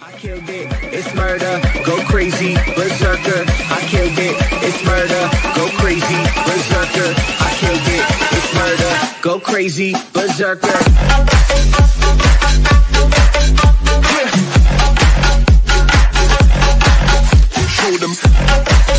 I killed it, it's murder, go crazy, berserker. I killed it, it's murder, go crazy, berserker. I killed it, it's murder, go crazy, berserker. Show them.